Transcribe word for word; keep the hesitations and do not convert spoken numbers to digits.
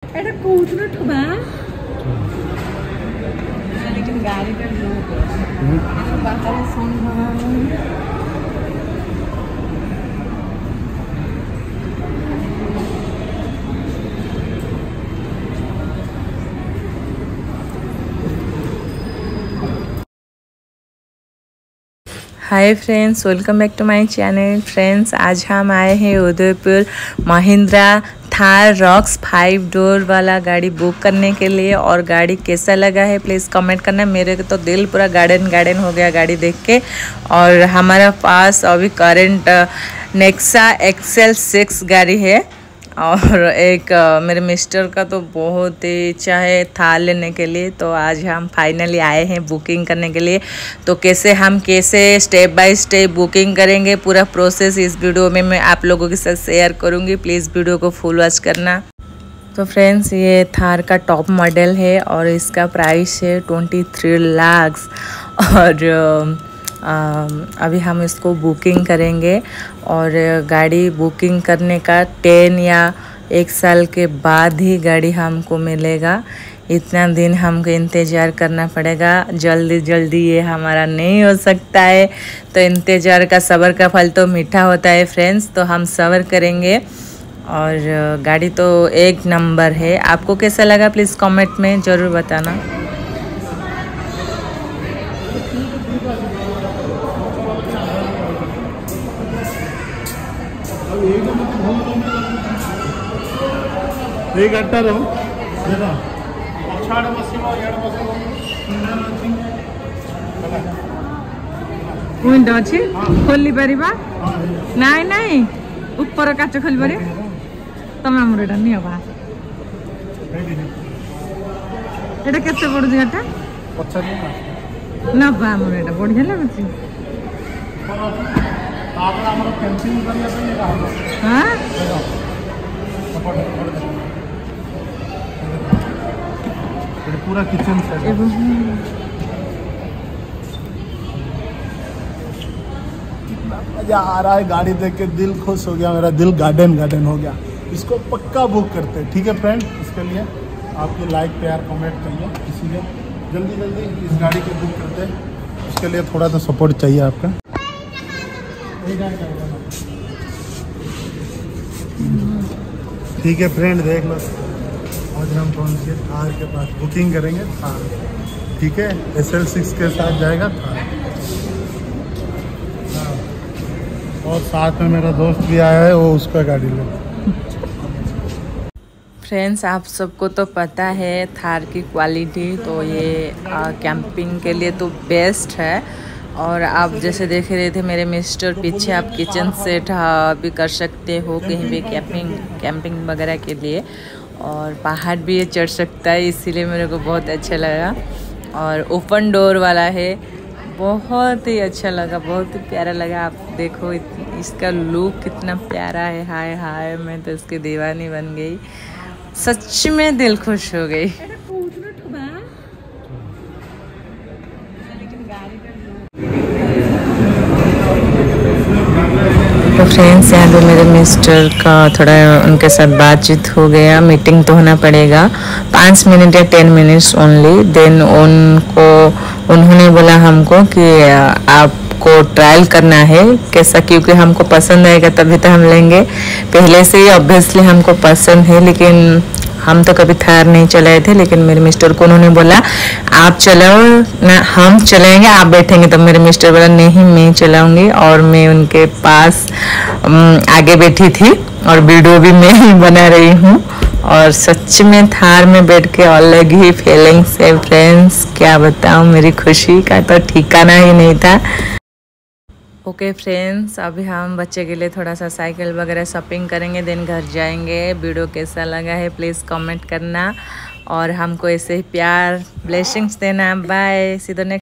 এটা কোউঠুনো ঠোবা लेकिन गाड़ी का लोग बाहर सुन रहा है। Hi friends, welcome back to my channel. Friends, आज हम आए हैं Udaipur Mahindra Thar Roxx five door वाला गाड़ी बुक करने के लिए। और गाड़ी कैसा लगा है प्लीज़ कमेंट करना। मेरे तो दिल पूरा गार्डन गार्डन हो गया गाड़ी देख के। और हमारा पास अभी करंट नेक्सा एक्सेल सिक्स गाड़ी है। और एक मेरे मिस्टर का तो बहुत ही इच्छा है थार लेने के लिए, तो आज हम फाइनली आए हैं बुकिंग करने के लिए। तो कैसे हम कैसे स्टेप बाय स्टेप बुकिंग करेंगे पूरा प्रोसेस इस वीडियो में मैं आप लोगों के साथ शेयर करूंगी। प्लीज़ वीडियो को फुल वॉच करना। तो फ्रेंड्स, ये थार का टॉप मॉडल है और इसका प्राइस है ट्वेंटी थ्री लाख। और आ, अभी हम इसको बुकिंग करेंगे। और गाड़ी बुकिंग करने का टेन या एक साल के बाद ही गाड़ी हमको मिलेगा। इतना दिन हमको इंतज़ार करना पड़ेगा। जल्दी जल्दी ये हमारा नहीं हो सकता है। तो इंतज़ार का सब्र का फल तो मीठा होता है फ्रेंड्स। तो हम सब्र करेंगे। और गाड़ी तो एक नंबर है। आपको कैसा लगा प्लीज़ कमेंट में ज़रूर बताना। एक अट्ठार अच्छी खोली पार नाई नाई ऊपर काच खोली पार तुम आमर एटा नि बा एटा केते पड़ुछ एटा ना बा आमर एटा बढ़िया लागुଛି। हां पूरा किचन सेट मजा आ रहा है। गाड़ी देख के दिल खुश हो गया, मेरा दिल गार्डन गार्डन हो गया। इसको पक्का बुक करते हैं, ठीक है फ्रेंड। इसके लिए आपके लाइक प्यार कमेंट चाहिए, इसीलिए जल्दी जल्दी इस गाड़ी को बुक करते हैं। उसके लिए थोड़ा सा सपोर्ट चाहिए आपका। ठीक है फ्रेंड, देख लो आज हम कौन से थार के पास बुकिंग करेंगे। थार, ठीक है, एस एल सिक्स के साथ जाएगा थार। और साथ में मेरा दोस्त भी आया है, वो उसका गाड़ी ले। फ्रेंड्स, आप सबको तो पता है थार की क्वालिटी, तो ये कैंपिंग के लिए तो बेस्ट है। और आप जैसे देख रहे थे मेरे मिस्टर पीछे, आप किचन सेट भी कर सकते हो कहीं भी कैंपिंग कैंपिंग वगैरह के लिए। और पहाड़ भी ये चढ़ सकता है, इसीलिए मेरे को बहुत अच्छा लगा। और ओपन डोर वाला है, बहुत ही अच्छा लगा, बहुत ही प्यारा लगा। आप देखो इसका लुक कितना प्यारा है। हाय हाय, मैं तो इसकी दीवानी बन गई। सच में दिल खुश हो गई। तो फ्रेंड्स, यहाँ पे मेरे मिस्टर का थोड़ा उनके साथ बातचीत हो गया। मीटिंग तो होना पड़ेगा पाँच मिनट या टेन मिनट्स ओनली। देन उनको उन्होंने बोला हमको कि आपको ट्रायल करना है कैसा, क्योंकि हमको पसंद आएगा तभी तो हम लेंगे। पहले से ही ऑब्वियसली हमको पसंद है, लेकिन हम तो कभी थार नहीं चलाए थे। लेकिन मेरे मिस्टर को उन्होंने बोला आप चलाओ ना, हम चलाएंगे, आप बैठेंगे। तो मेरे मिस्टर बोला नहीं मैं चलाऊंगी। और मैं उनके पास आगे बैठी थी और वीडियो भी मैं ही बना रही हूँ। और सच में थार में बैठ के अलग ही फीलिंग्स है फ्रेंड्स। क्या बताऊँ, मेरी खुशी का तो ठिकाना ही नहीं था। ओके फ्रेंड्स, अभी हम बच्चे के लिए थोड़ा सा साइकिल वगैरह शॉपिंग करेंगे, देन घर जाएंगे। वीडियो कैसा लगा है प्लीज़ कमेंट करना और हमको ऐसे ही प्यार ब्लेसिंग्स देना। Bye, see you next.